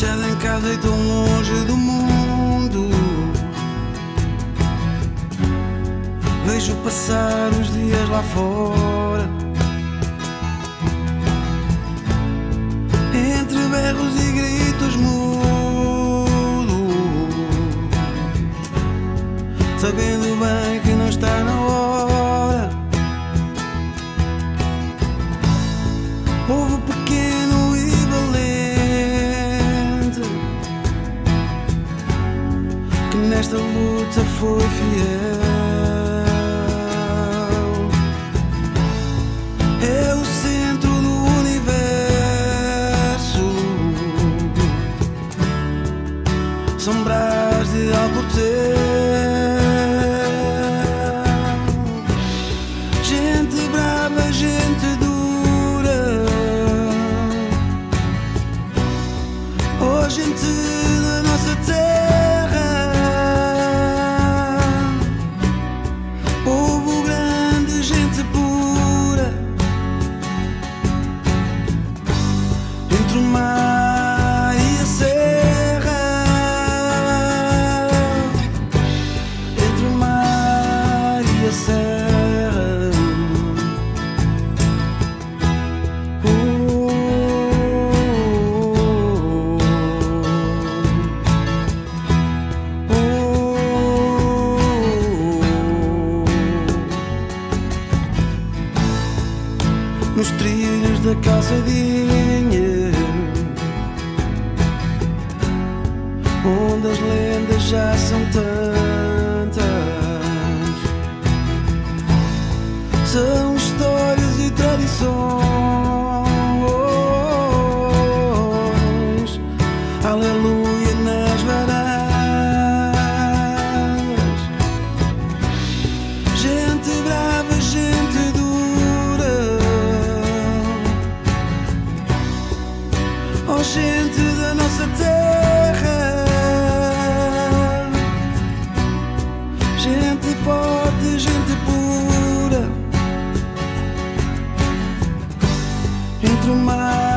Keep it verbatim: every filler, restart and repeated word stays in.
fechada em casa e tão longe do mundo. Vejo passar os dias lá fora, entre berros e gritos mudos, sabendo bem que não está na hora. Povo pequeno e valente, que nesta luta foi fiel. É o centro do universo, são brás de Alportel. Gente brava, gente dura, oh gente da nossa terra, povo grande, gente pura, entre o mar e a serra, entre o mar e a serra. Oh, oh, oh. Nos trilhos da calçadinha, onde as lendas já são tantas, são histórias e tradições, aleluia nas varandas. Gente brava, gente dura, oh gente da nossa terra, gente forte, gente pura, entre o mar